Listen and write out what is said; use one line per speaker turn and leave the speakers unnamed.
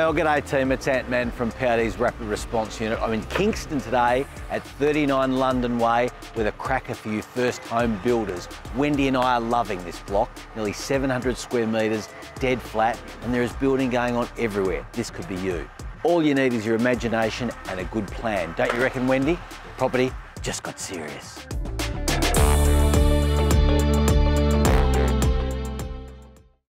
Well, g'day team, it's Manton from PRD's Rapid Response Unit. I'm in Kingston today at 39 London Way with a cracker for you first home builders. Wendy and I are loving this block, nearly 700 square metres, dead flat, and there is building going on everywhere. This could be you. All you need is your imagination and a good plan. Don't you reckon, Wendy? Property just got serious.